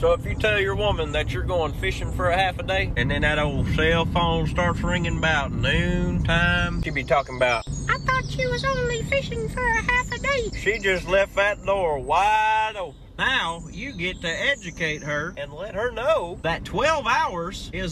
So if you tell your woman that you're going fishing for a half a day, and then that old cell phone starts ringing about noon time, she be talking about, I thought you was only fishing for a half a day. She just left that door wide open. Now you get to educate her and let her know that 12 hours is